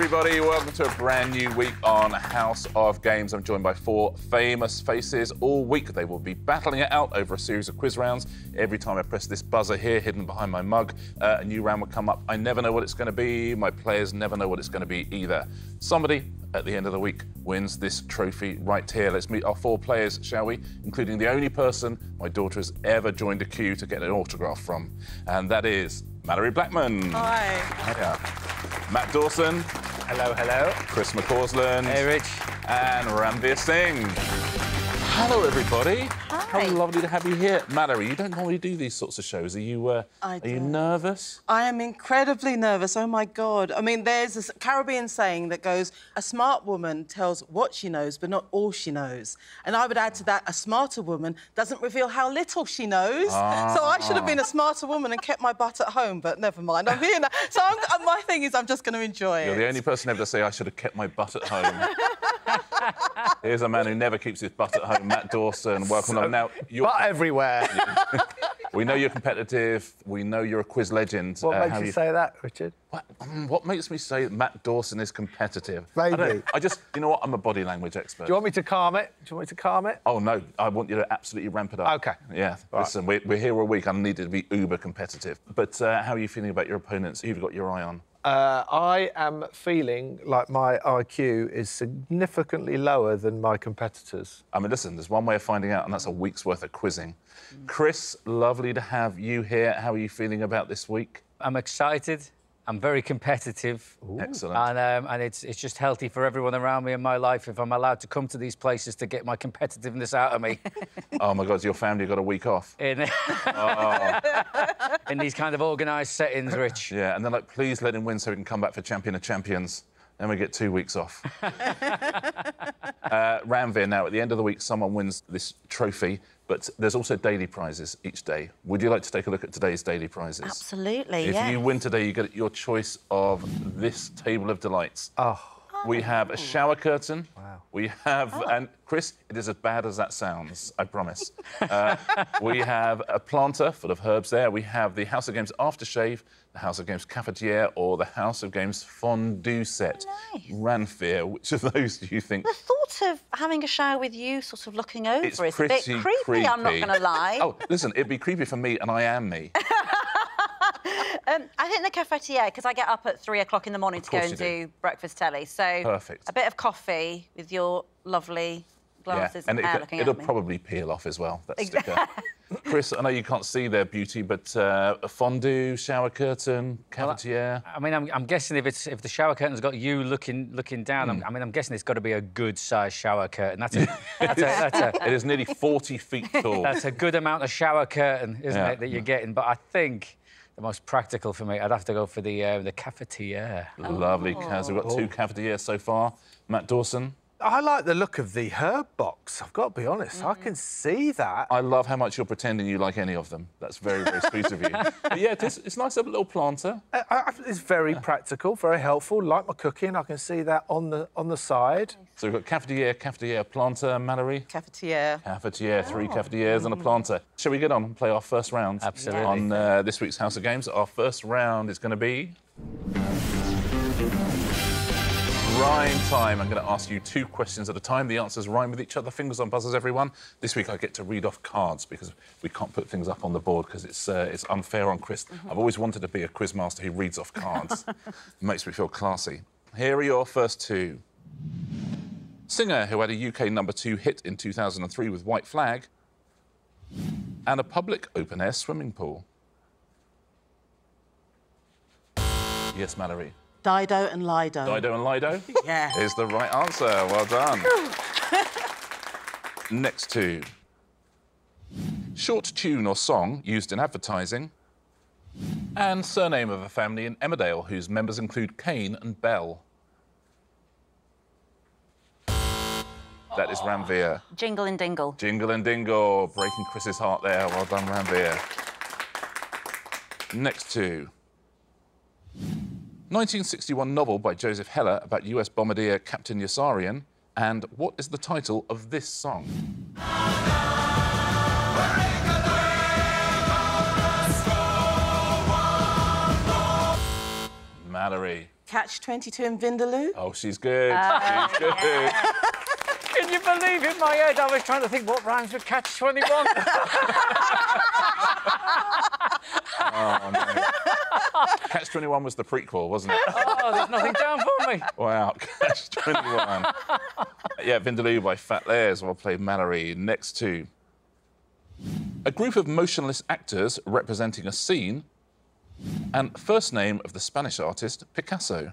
everybody. Welcome to a brand new week on House of Games. I'm joined by four famous faces. All week they will be battling it out over a series of quiz rounds. Every time I press this buzzer here, hidden behind my mug, a new round will come up. I never know what it's going to be. My players never know what it's going to be either. Somebody at the end of the week wins this trophy right here. Let's meet our four players, shall we? Including the only person my daughter has ever joined a queue to get an autograph from. And that is Malorie Blackman. Hi. Hiya. Matt Dawson. Hello, hello. Chris McCausland. Hey, Rich. And Ranvir Singh. Hello, everybody. Hi. How lovely to have you here. Malorie, you don't normally do these sorts of shows. Are you nervous? I am incredibly nervous. Oh, my God. I mean, there's a Caribbean saying that goes, a smart woman tells what she knows, but not all she knows. And I would add to that, a smarter woman doesn't reveal how little she knows. So I should have been a smarter woman and kept my butt at home, but never mind. I'm here now. So my thing is, I'm just going to enjoy it. You're the only person ever to say I should have kept my butt at home. Here's a man who never keeps his butt at home, Matt Dawson. Welcome along. Now, butt everywhere. We know you're competitive. We know you're a quiz legend. What makes you say that, Richard? What makes me say that Matt Dawson is competitive? Maybe. I just, you know what? I'm a body language expert. Do you want me to calm it? Oh, no. I want you to absolutely ramp it up. OK. Yeah. Right. Listen, we're here all week. I need it to be uber competitive. But how are you feeling about your opponents? Who have you got your eye on? I am feeling like my IQ is significantly lower than my competitors. I mean, listen, there's one way of finding out, and that's a week's worth of quizzing. Chris, lovely to have you here. How are you feeling about this week? I'm excited. I'm very competitive. Ooh. Excellent. And it's just healthy for everyone around me in my life if I'm allowed to come to these places to get my competitiveness out of me. Oh, my God, your family got a week off. In these kind of organised settings, Rich. Yeah, and they're like, please let him win so he can come back for Champion of Champions. Then we get 2 weeks off. Ranvir, now, at the end of the week, someone wins this trophy, but there's also daily prizes each day. Would you like to take a look at today's daily prizes? Absolutely, If you win today, you get your choice of this table of delights. Oh. We have a shower curtain. Wow. We have, and Chris, it is as bad as that sounds, I promise. We have a planter full of herbs there. We have the House of Games aftershave, the House of Games cafetiere, or the House of Games fondue set. Oh, nice. Ranvir, which of those do you think? The thought of having a shower with you sort of looking over It's is a bit pretty creepy, I'm not going to lie. Oh, listen, it'd be creepy for me, and I am me. I think the cafetiere, because I get up at 3 o'clock in the morning to go and do breakfast telly. So perfect. A bit of coffee with your lovely glasses and hair looking at me. It'll probably peel off as well, that sticker. Chris, I know you can't see their beauty, but a fondue, shower curtain, cafetiere. I mean, I'm guessing if the shower curtain's got you looking down, I'm guessing it's got to be a good-sized shower curtain. It is nearly 40 feet tall. That's a good amount of shower curtain, isn't it, that you're getting? But I think the most practical for me, I'd have to go for the cafetiere. Lovely, Kaz. We've got 2 cafetieres so far. Matt Dawson? I like the look of the herb box, I've got to be honest. I can see that. I love how much you're pretending you like any of them. That's very, very sweet of you. But yeah, it's nice to have a little planter. It's very practical, very helpful. Like my cooking, I can see that on the side. So we've got cafetiere, planter, Malorie? Cafetiere. Cafetiere, 3 cafetieres and a planter. Shall we get on and play our first round? Absolutely. On this week's House of Games. Our first round is going to be rhyme time. I'm going to ask you 2 questions at a time. The answers rhyme with each other. Fingers on buzzers, everyone. This week I get to read off cards because we can't put things up on the board because it's unfair on Chris. I've always wanted to be a quiz master who reads off cards. It makes me feel classy. Here are your first 2. Singer who had a UK #2 hit in 2003 with White Flag and a public open-air swimming pool. Yes, Malorie. Dido and Lido. Dido and Lido? Yeah. Is the right answer. Well done. Next 2. Short tune or song used in advertising. And surname of a family in Emmerdale whose members include Kane and Bell. That is Ranvir. Jingle and Dingle. Jingle and Dingle. Breaking Chris's heart there. Well done, Ranvir. Next 2. 1961 novel by Joseph Heller about US bombardier Captain Yossarian. And what is the title of this song? Malorie. Catch-22 and Vindaloo. Oh, she's good. She's good. Yeah. Can you believe in my head I was trying to think what rhymes with catch-21? Oh, no. Catch-21 was the prequel, wasn't it? Oh, there's nothing down for me. Wow, Catch-21. Yeah, Vindaloo by Fat Layers, well played, Malorie. Next to a group of motionless actors representing a scene and first name of the Spanish artist Picasso.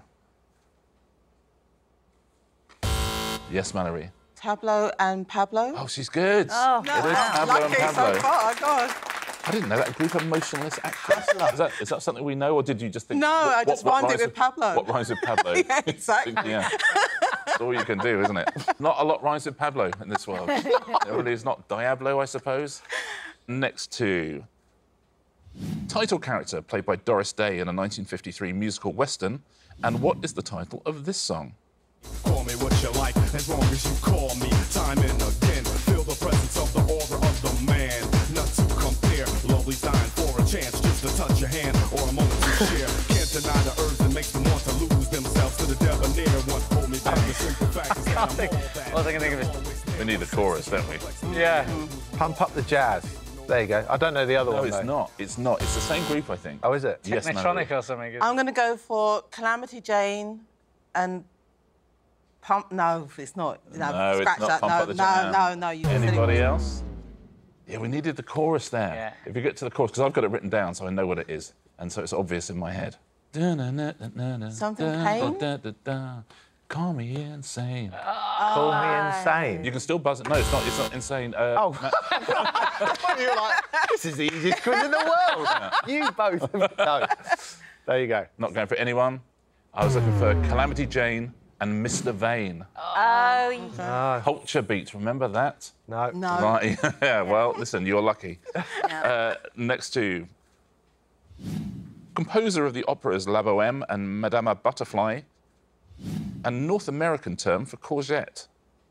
Yes, Malorie. Tableau and Pablo. Oh, she's good. Oh, it is Tableau and Lucky Pablo. so far, God. I didn't know that. A group of motionless actors. Is that something we know, or did you just think... No, I just rhymed it with Pablo. What rhymes with Pablo? Yeah, exactly. Yeah. That's all you can do, isn't it? Not a lot rhymes with Pablo in this world. It really is not Diablo, I suppose. Next to... Title character played by Doris Day in a 1953 musical western. And what is the title of this song? Call me what you like, as long as you call me time and again. Feel the presence of the aura of the man. Not to compare, lovely's dying for a chance just to touch your hand or a moment to share. Can't deny the urge that makes them want to lose themselves to the debonair one. Hold me back, the simple fact is that I'm all that. All I can think of is... We need a chorus, don't we? Yeah. Pump Up the Jazz. There you go. I don't know the other No, one, it's though. not. It's not. It's the same group, I think. Oh, is it? Yes, Technotronic Malorie. or something. I'm going to go for Calamity Jane and Pump... No, it's not. No, scratch it's not that. Pump no, Up the Jam. no. You said it Anybody was- else? Yeah, we needed the chorus there. Yeah. If you get to the chorus, because I've got it written down, so I know what it is, and so it's obvious in my head. Something Pain? Call me insane. Call me insane. You can still buzz it. No, it's not. It's not insane. Oh, you're like, this is the easiest quiz in the world. You both. No. There you go. Not going for anyone. I was looking for Calamity Jane and Mr. Vane. Oh, Culture Beat. Remember that? No. No. Right. Yeah. Well, listen, you're lucky. Next to composer of the operas La Bohème and Madame Butterfly, and North American term for courgette.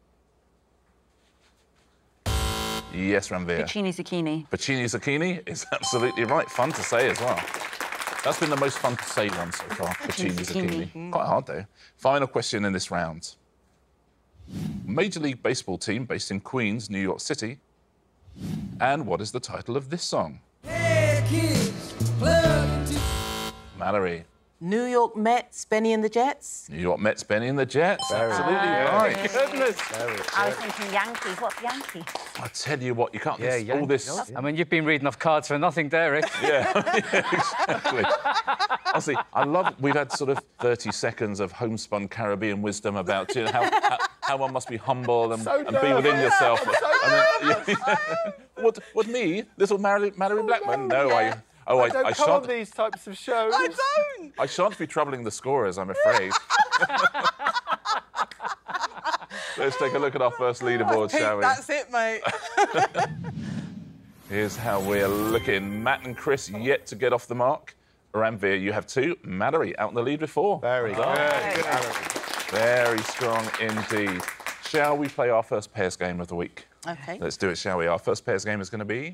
Yes, Ranvir. Puccini zucchini. Puccini zucchini is absolutely right. Fun to say as well. That's been the most fun to say one so far. Puccini zucchini. Quite hard though. Final question in this round. Major League Baseball team based in Queens, New York City. And what is the title of this song? Hey, kids, plug into... Malorie. New York Mets, Benny and the Jets. New York Mets, Benny and the Jets. Absolutely right. Goodness. I was thinking Yankees. What's Yankee? I tell you what, you can't Yeah, miss all this. Yankees. I mean, you've been reading off cards for nothing, Derek. Yeah, exactly. Honestly, I love. We've had sort of 30 seconds of homespun Caribbean wisdom about how one must be humble and be within yourself. What me, little Malorie Blackman? No, I don't come on shan't. these types of shows. I don't. I shan't be troubling the scorers, I'm afraid. Let's take a look at our first leaderboard, shall we? That's it, mate. Here's how we're looking. Matt and Chris yet to get off the mark. Ranvir, you have 2. Malorie out in the lead with 4. Very Well done. good. Very strong indeed. Shall we play our first pairs game of the week? OK. Let's do it, shall we? Our first pairs game is going to be...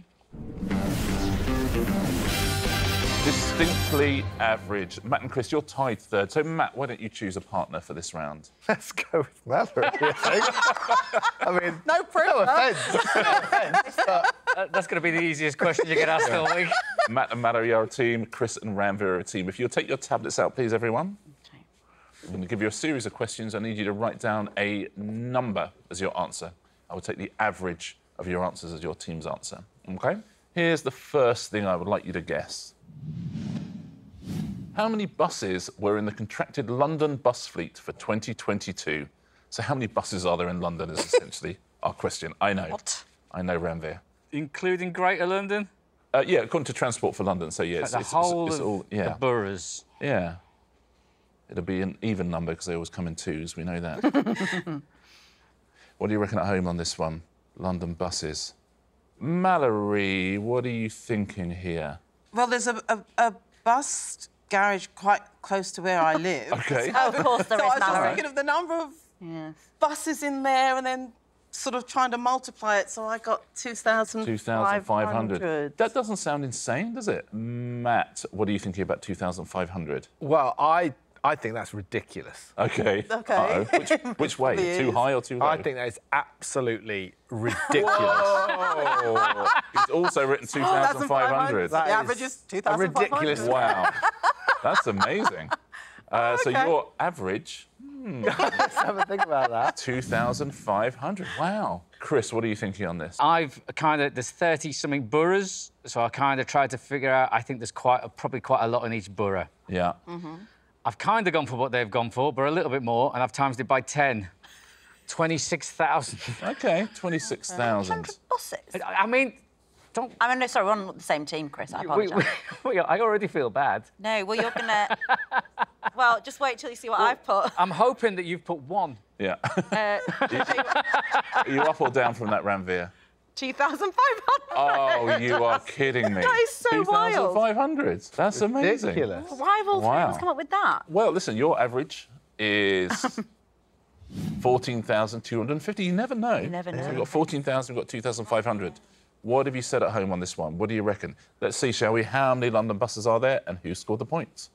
Distinctly average. Matt and Chris, you're tied third. So, Matt, why don't you choose a partner for this round? Let's go with Malorie. I mean, No pressure. no offence. No offence, but... That's going to be the easiest question you get asked all week. Matt and Malorie are a team. Chris and Ranvir are a team. If you'll take your tablets out, please, everyone. I'm going to give you a series of questions. I need you to write down a number as your answer. I will take the average of your answers as your team's answer. OK? Here's the first thing I would like you to guess. How many buses were in the contracted London bus fleet for 2022? So how many buses are there in London is essentially our question. I know. What? I know, Ranvir. Including Greater London? Yeah, according to Transport for London. So, yeah, Like the whole it's of all... Yeah. the boroughs. Yeah. It'll be an even number because they always come in 2s, we know that. What do you reckon at home on this one? London buses. Malorie, what are you thinking here? Well, there's a bus garage quite close to where I live. OK. Of course there So is, I was just Malorie. thinking of the number of Yes. buses in there and then sort of trying to multiply it, so I got 2,500. That doesn't sound insane, does it? Matt, what are you thinking about 2,500? Well, I I think that's ridiculous. OK. OK. Uh-oh. Which way? Too high or too low? I think that is absolutely ridiculous. Oh, he's also written 2,500. The average is 2,500. ridiculous. Wow. That's amazing. So your average, Let's have a think about that. 2,500. Wow. Chris, what are you thinking on this? There's 30-something boroughs, so I kind of tried to figure out, I think there's probably quite a lot in each borough. Yeah. I've kind of gone for what they've gone for, but a little bit more, and I've times it by 10. 26,000. OK, 26,000. Buses. I mean, don't... I mean, no, sorry, we're on the same team, Chris. I apologise. I already feel bad. No, well, you're going to... Well, just wait till you see what I've put. I'm hoping that you've put 1. Yeah. Are you up or down from that, Ranvir? 2,500. Oh, you are kidding me. That is so wild. 2,500. That's amazing. Ridiculous. Why have all three of us come up with that? Well, listen, your average is 14,250. You never know. You never know. So we've got 14,000, we've got 2,500. What have you said at home on this one? What do you reckon? Let's see, shall we? How many London buses are there and who scored the points?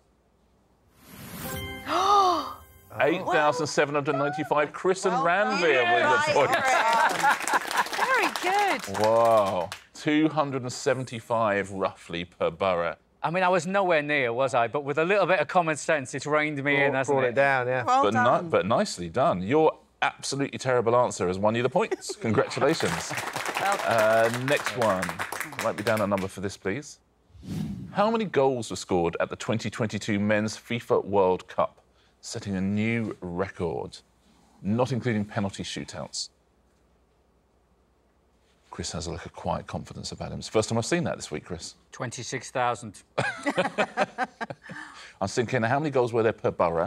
8,795. Chris and Ranvir with the points. Very good. Wow. 275 roughly per borough. I mean, I was nowhere near, was I? But with a little bit of common sense, it's reined me in, hasn't Brought it? it down, yeah. Well done. But nicely done. Your absolutely terrible answer has won you the points. Congratulations. Next one. Write me down a number for this, please. How many goals were scored at the 2022 Men's FIFA World Cup, setting a new record, not including penalty shootouts? Chris has a look of quiet confidence about him. It's the first time I've seen that this week, Chris. 26,000. I was thinking, how many goals were there per borough?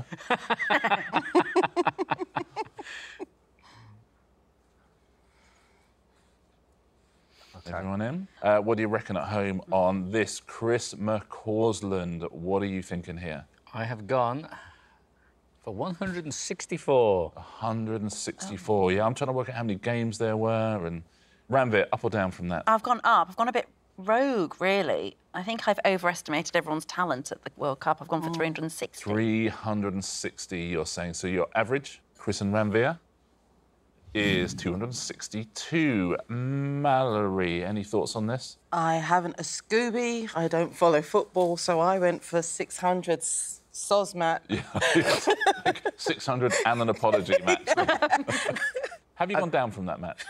Everyone in? What do you reckon at home on this? Chris McCausland, what are you thinking here? I have gone for 164. 164. Yeah, I'm trying to work out how many games there were. And Ranvir, up or down from that? I've gone up. I've gone a bit rogue, really. I think I've overestimated everyone's talent at the World Cup. I've gone for 360. 360, you're saying. So your average, Chris and Ranvir, is 262. Malorie, any thoughts on this? I haven't a Scooby. I don't follow football, so I went for 600 Sosmat. Yeah, 600 and an apology, Matt. Have you gone down from that, Matt?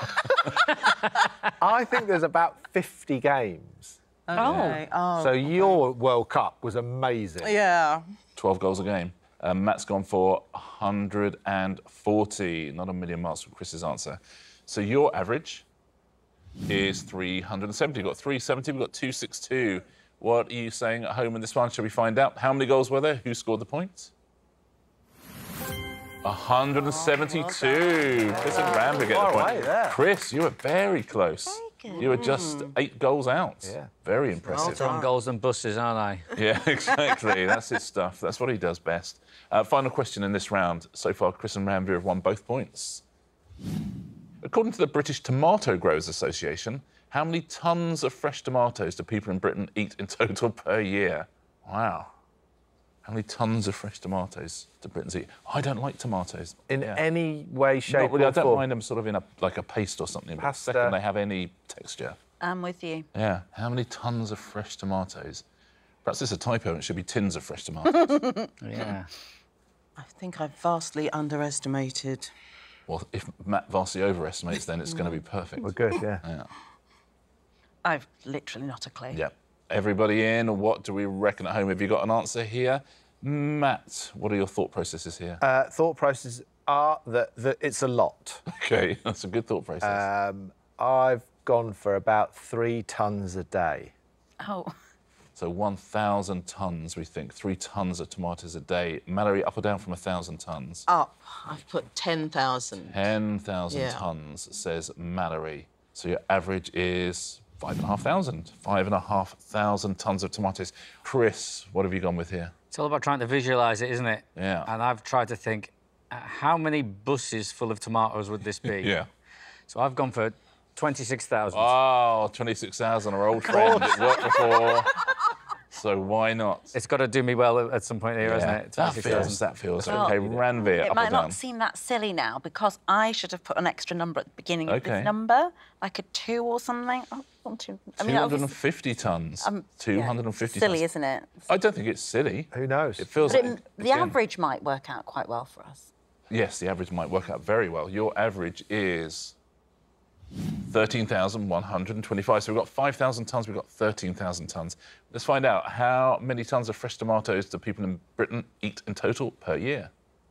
I think there's about 50 games. Okay. Oh. So your World Cup was amazing. Yeah. 12 goals a game. Matt's gone for 140. Not a million miles from Chris's answer. So your average is 370. We've got 370, we've got 262. What are you saying at home in this one? Shall we find out? How many goals were there? Who scored the points? 172. Chris and Ranvir get the point. Chris, you were very close. Very good. You were just 8 goals out. Yeah. Very impressive. On goals and buses, aren't I? Yeah, exactly. That's his stuff. That's what he does best. Final question in this round. So far, Chris and Ranvir have won both points. According to the British Tomato Growers Association, how many tons of fresh tomatoes do people in Britain eat in total per year? Wow. How many tons of fresh tomatoes do Britons eat? I don't like tomatoes. In any way, shape, Not really. or I don't form. mind them sort of in like a paste or something. But Pasta. second, they have any texture. I'm with you. Yeah. How many tons of fresh tomatoes? Perhaps it's a typo and it should be tins of fresh tomatoes. Yeah. I think I've vastly underestimated. Well, if Matt vastly overestimates, then it's going to be perfect. We're good, yeah. Yeah. I've literally not a clue. Yeah. Everybody in. What do we reckon at home? Have you got an answer here? Matt, what are your thought processes here? Thought processes are that it's a lot. OK, that's a good thought process. I've gone for about 3 tons a day. Oh. So 1,000 tons, we think. 3 tons of tomatoes a day. Mallory, up or down from 1,000 tons? Up. I've put 10,000. 10,000 tons, says Mallory. So your average is 5,500. 5,500 tons of tomatoes. Chris, what have you gone with here? It's all about trying to visualise it, isn't it? Yeah. And I've tried to think, how many buses full of tomatoes would this be? Yeah. So I've gone for 26,000. Oh, 26,000, our old friend. It worked before. so why not? It's got to do me well at some point here, hasn't it? That feels okay. Ranvir, It might not seem that silly now because I should have put an extra number at the beginning of this number, like a 2 or something. Oh, not 2. I mean, 250 tonnes. 250 silly, tonnes. isn't it? I don't think it's silly. Who knows? It feels But like... the average might work out quite well for us. Yes, the average might work out very well. Your average is 13,125. So we've got 5,000 tonnes, we've got 13,000 tonnes. Let's find out how many tonnes of fresh tomatoes do people in Britain eat in total per year?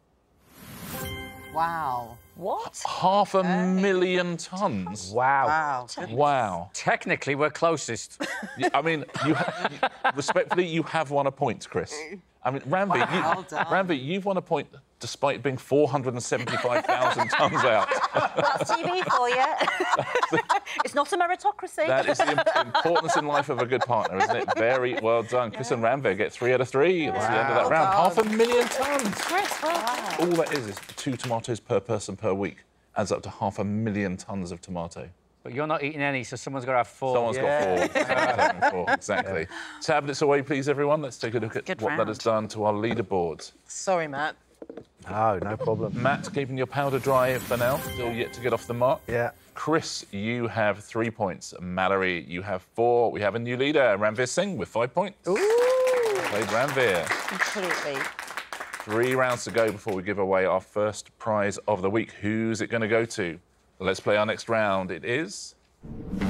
Wow. What? 500,000 tonnes. Wow. Wow. Technically, we're closest. I mean, respectfully, you have won a point, Chris. I mean, Ranvir, you've won a point despite being 475,000 tonnes out. That's TV for you. It's not a meritocracy. That is the importance in life of a good partner, isn't it? Very well done. Chris and Ranvir get 3 out of 3. That's the end of that round. 500,000 tonnes. Chris, well All that is 2 tomatoes per person per week. Adds up to 500,000 tonnes of tomato. But you're not eating any, so someone's got to have 4. Someone's got 4. Someone's having 4, exactly. Tablets away, please, everyone. Let's take a look at what that has done to our leaderboards. Sorry, Matt. Oh, no problem. Matt, keeping your powder dry for now. Still yet to get off the mark. Yeah. Chris, you have 3 points. Malorie, you have 4. We have a new leader, Ranvir Singh, with 5 points. Ooh. Played Ranvir. Completely. 3 rounds to go before we give away our first prize of the week. Who's it going to go to? Let's play our next round. It is 2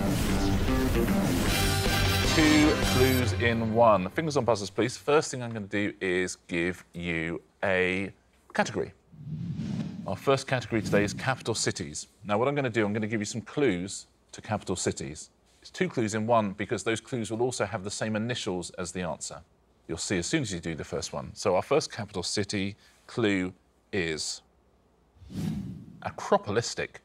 clues in 1. Fingers on buzzers, please. First thing I'm going to do is give you a category. Our first category today is capital cities. Now, what I'm going to do, I'm going to give you some clues to capital cities. It's 2 clues in 1 because those clues will also have the same initials as the answer. You'll see as soon as you do the first one. So our first capital city clue is acropolistic.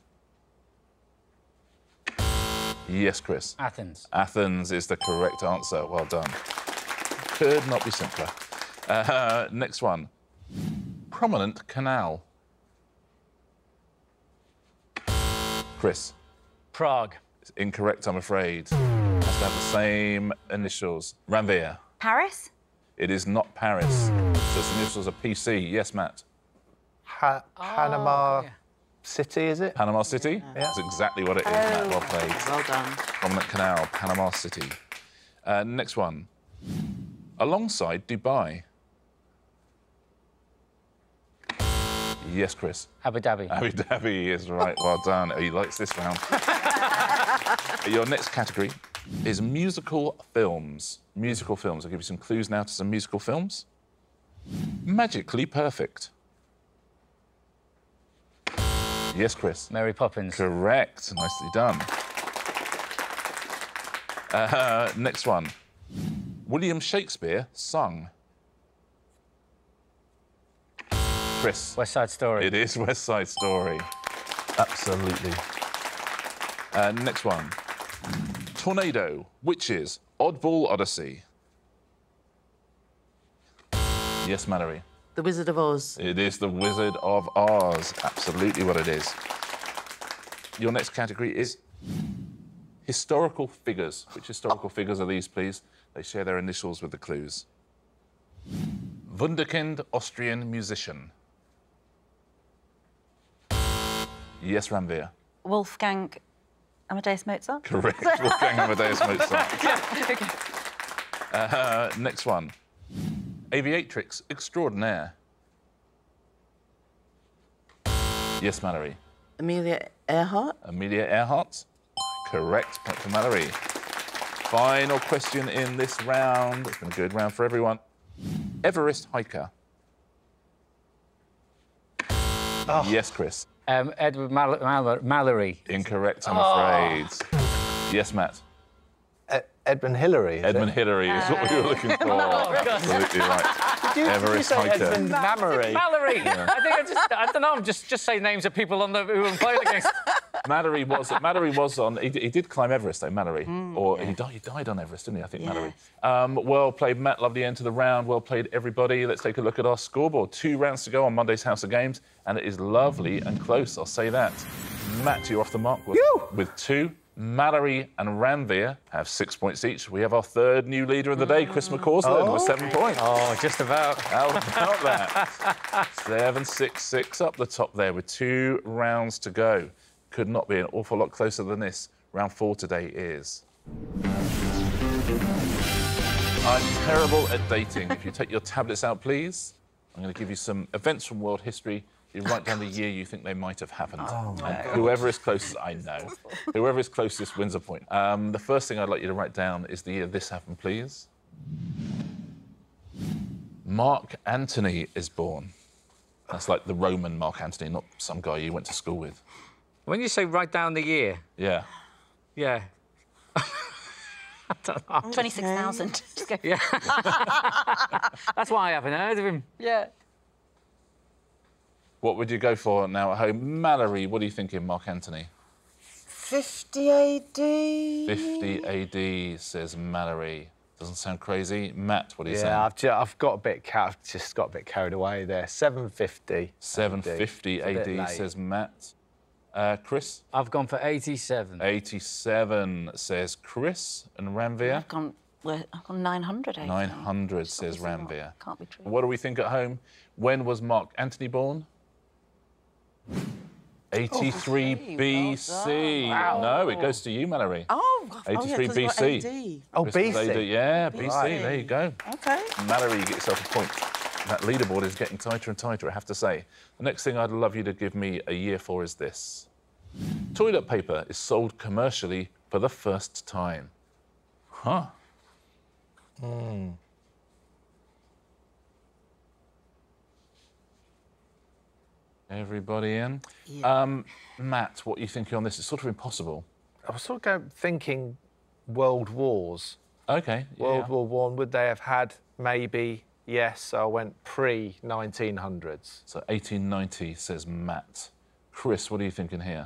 Yes, Chris. Athens. Athens is the correct answer. Well done. Could not be simpler. Next one. Prominent canal. Chris. Prague. It's incorrect, I'm afraid. Has to have the same initials. Ranvir. Paris? It is not Paris. So its initials are PC. Yes, Matt. Panama City, is it? Panama City? Yeah. That's exactly what it is, Matt. Well played. Well done. Prominent canal, Panama City. Next one. Alongside Dubai. Yes, Chris. Abu Dhabi. Abu Dhabi is right. Well done. He likes this round. Your next category is musical films. Musical films. I'll give you some clues now to some musical films. Magically Perfect. Yes, Chris. Mary Poppins. Correct. Nicely done. Next one. William Shakespeare sung. Chris. West Side Story. It is West Side Story. Absolutely. Next one. Tornado, Witches, Oddball Odyssey. Yes, Malorie. The Wizard of Oz. It is The Wizard of Oz. Absolutely what it is. Your next category is historical figures. Which historical figures are these, please? They share their initials with the clues. Wunderkind, Austrian musician. Yes, Ranvir. Wolfgang Amadeus Mozart? Correct. Wolfgang Amadeus Mozart. Next one. Aviatrix extraordinaire. Yes, Malorie. Amelia Earhart. Amelia Earhart. Correct. Point for Malorie. Final question in this round. It's been a good round for everyone. Everest hiker. Oh. Yes, Chris. Edward Mallory. Incorrect, I'm afraid. Yes, Matt. Edmund Hillary. Edmund Hillary is what we were looking for. Absolutely right. Did you say Edmund Mallory? Mallory. Yeah. I don't know. I'm just saying names of people who I'm playing against. Mallory was on. He did climb Everest, though. Mallory, he died on Everest, didn't he? I think Mallory. Well played, Matt. Lovely end to the round. Well played, everybody. Let's take a look at our scoreboard. 2 rounds to go on Monday's House of Games, and it is lovely and close. I'll say that. Matt, you're off the mark with 2. Malorie and Ranvir have 6 points each. We have our third new leader of the day, Chris McCausland, with 7 points. Oh, just about. How about that? 7, 6, 6 up the top there with 2 rounds to go. Could not be an awful lot closer than this. Round 4 today is... I'm terrible at dating. If you take your tablets out, please. I'm going to give you some events from world history. You write down the year you think they might have happened. Whoever is closest, I know. Whoever is closest wins a point. The first thing I'd like you to write down is the year this happened, please. Mark Antony is born. That's like the Roman Mark Antony, not some guy you went to school with. When you say write down the year... Yeah. Yeah. I don't know. 26,000. Yeah. That's why I haven't heard of him. Yeah. What would you go for now at home? Malorie, what are you thinking, Mark Antony? 50 AD. 50 AD, says Malorie. Doesn't sound crazy. Matt, what are you saying? Yeah, I've just got a bit carried away there. 750. 750 AD, says Matt. Chris? I've gone for 87. 87, says Chris. And Ranvir? I've gone 900 AD. 900, says Ranvir. Can't be true. What do we think at home? When was Mark Antony born? 83 BC. Wow. No, it goes to you, Malorie. Oh, 83 yeah, 'cause you've got BC. AD. Oh, Christmas BC. AD. Yeah, BC. Right. There you go. OK. Malorie, you get yourself a point. That leaderboard is getting tighter and tighter, I have to say. The next thing I'd love you to give me a year for is this. Toilet paper is sold commercially for the first time. Huh. Everybody in? Yeah. Matt, what are you thinking on this? It's sort of impossible. I was sort of thinking World Wars. OK. World War I, would they have had maybe... Yes, so I went pre-1900s. So 1890, says Matt. Chris, what are you thinking here?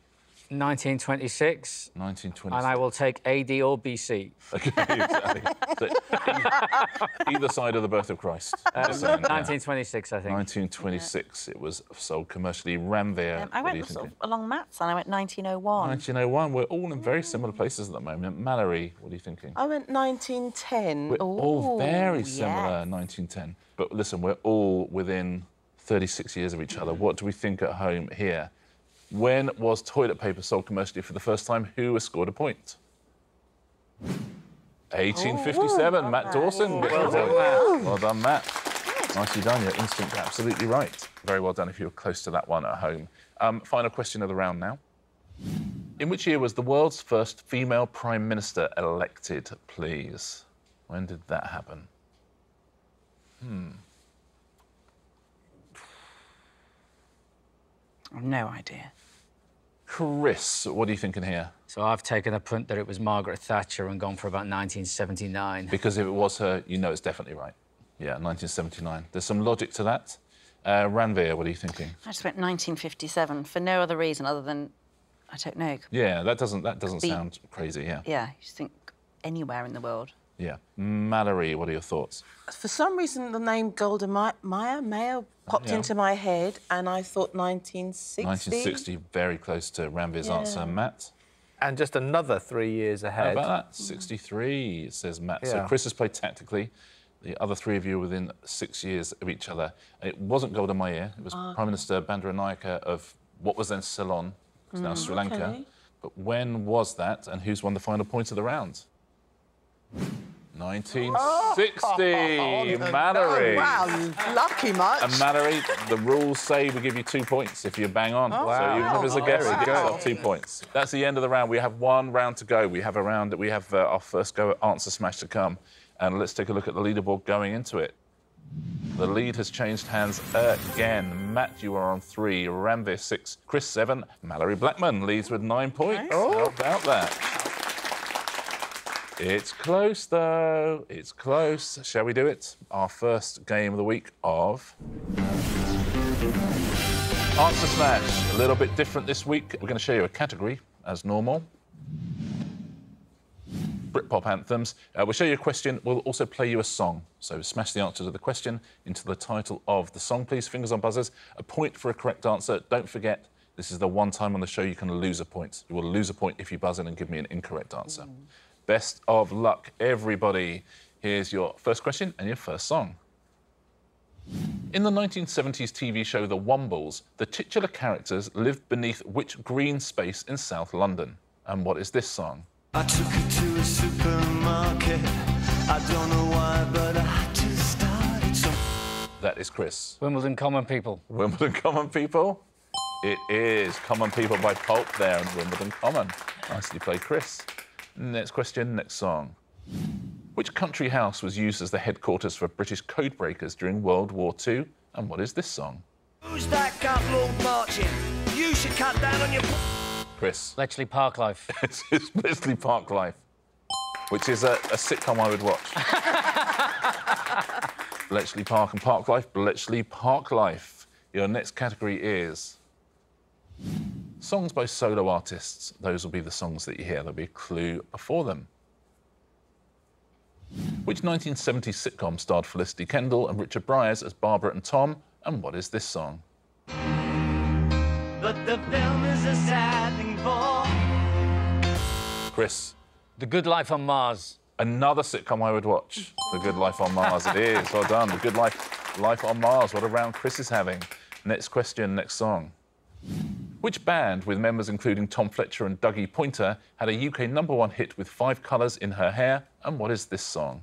1926. 1926. And I will take AD or BC. OK, exactly. So either side of the birth of Christ. 1926, I think. 1926, it was sold commercially. Ranvir, I what are you went thinking? along Matt's and I went 1901. 1901. We're all in very similar places at the moment. Malorie, what are you thinking? I went 1910. We're all very similar, yes. 1910. But listen, we're all within 36 years of each other. What do we think at home here? When was toilet paper sold commercially for the first time? Who has scored a point? 1857, Matt Dawson. Well done, Matt. Well done, Matt. Nicely done. Your instinct absolutely right. Very well done if you were close to that one at home. Final question of the round now. In which year was the world's first female prime minister elected, please? When did that happen? I've no idea. Chris, what are you thinking here? So I've taken a punt that it was Margaret Thatcher and gone for about 1979. Because if it was her, you know it's definitely right. Yeah, 1979. There's some logic to that. Ranvir, what are you thinking? I just went 1957 for no other reason other than, I don't know. Yeah, that doesn't sound crazy, yeah. Yeah, you just think anywhere in the world. Yeah. Malorie, what are your thoughts? For some reason, the name Golda Meir popped into my head, and I thought 1960. 1960, very close to Ranvir's answer. Matt? And just another 3 years How ahead. about that? 63, says Matt. So Yeah. Chris has played tactically. The other three of you are within 6 years of each other. It wasn't Golda Meir. It was Prime Minister Bandaranaike of what was then Ceylon, it's now Sri Lanka. Okay. But when was that, and who's won the final points of the round? 1960, Malorie. Wow, lucky much. And Malorie, the rules say we give you 2 points if you bang on. So even if it's a guess, you get yourself 2 points. That's the end of the round. We have one round to go. We have our first go at Answer Smash to come. And let's take a look at the leaderboard going into it. The lead has changed hands again. Matt, you are on 3, Ranvir 6, Chris 7, Malorie Blackman leads with 9 points. How about that? It's close, though. It's close. Shall we do it? Our first game of the week of Answer Smash. A little bit different this week. We're going to show you a category, as normal. Britpop anthems. We'll show you a question. We'll also play you a song. So smash the answer to the question into the title of the song, please. Fingers on buzzers. A point for a correct answer. Don't forget, This is the one time on the show you can lose a point. You will lose a point if you buzz in and give me an incorrect answer. Best of luck, everybody. Here's your first question and your first song. In the 1970s TV show The Wombles, the titular characters lived beneath which green space in South London? And what is this song? I took her to a supermarket. I don't know why, but I just started so... That is Chris. Wimbledon Common People. Wimbledon Common People? It is Common People by Pulp there in Wimbledon Common. Nicely played, Chris. Next question, next song. Which country house was used as the headquarters for British codebreakers during World War II? And what is this song? Who's that catload marching? You should cut down on your... Chris. Bletchley Park Life. It's Bletchley Park Life, which is a sitcom I would watch. Bletchley Park and Park Life, Bletchley Park Life. Your next category is songs by solo artists. Those will be the songs that you hear. There'll be a clue before them. Which 1970s sitcom starred Felicity Kendall and Richard Bryars as Barbara and Tom? And what is this song? But the film is a sad thing for... Chris. The Good Life on Mars. Another sitcom I would watch. The Good Life on Mars, it is. Well done. The Good Life on Mars. What a round Chris is having. Next question, next song. Which band, with members including Tom Fletcher and Dougie Pointer, had a UK #1 hit with 5 colours in her hair? And what is this song?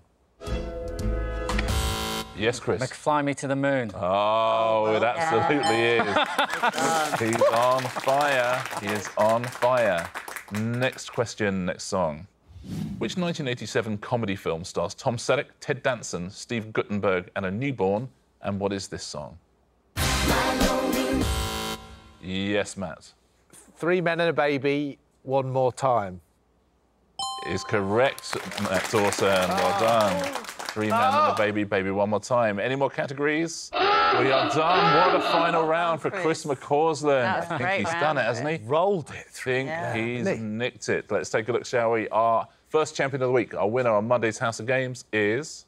Yes, Chris. Fly Me to the Moon. Oh, it absolutely is. He's on fire. He is on fire. Next question, next song. Which 1987 comedy film stars Tom Selleck, Ted Danson, Steve Guttenberg and a newborn? And what is this song? Yes, Matt. 3 Men and a Baby, One More Time. Is correct, Matt Dawson. Well done. 3 Men and a Baby, Baby One More Time. Any more categories? We are done. What a final round for Chris McCausland. I think he's done it, hasn't he? Rolled it. I think he's nicked it. Let's take a look, shall we? Our first champion of the week, our winner on Monday's House of Games is...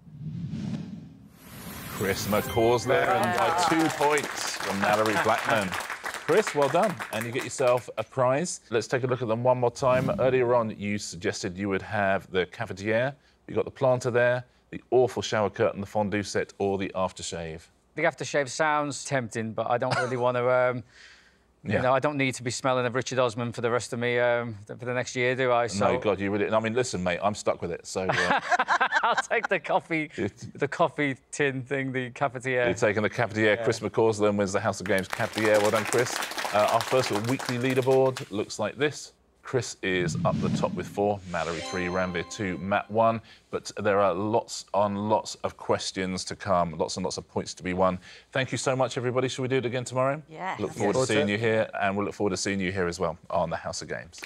Chris McCausland by 2 points from Malorie Blackman. Chris, well done. And you get yourself a prize. Let's take a look at them one more time. Earlier on, you suggested you would have the cafetiere. You got the planter there, the awful shower curtain, the fondue set, or the aftershave. The aftershave sounds tempting, but I don't really want to... You know, I don't need to be smelling of Richard Osman for the rest of me, for the next year, do I? So... No, God, you really... I mean, listen, mate, I'm stuck with it, so... I'll take the coffee tin thing, the cafetiere. You're taking the cafetiere. Yeah. Chris McCausland wins the House of Games cafetiere. Well done, Chris. Our first weekly leaderboard looks like this. Chris is up the top with 4, Malorie 3, Ranvir 2, Matt 1. But there are lots of questions to come, lots and lots of points to be won. Thank you so much, everybody. Shall we do it again tomorrow? Yeah. Look forward to seeing you here, and we'll look forward to seeing you here as well on the House of Games.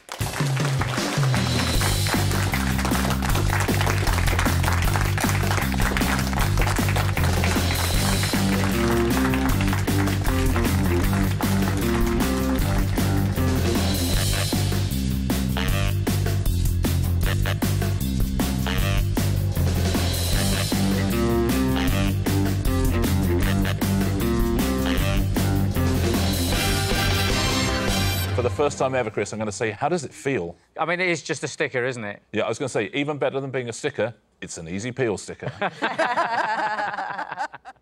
For the first time ever, Chris, I'm going to say, how does it feel? I mean, it is just a sticker, isn't it? Yeah, I was going to say, even better than being a sticker, it's an easy peel sticker.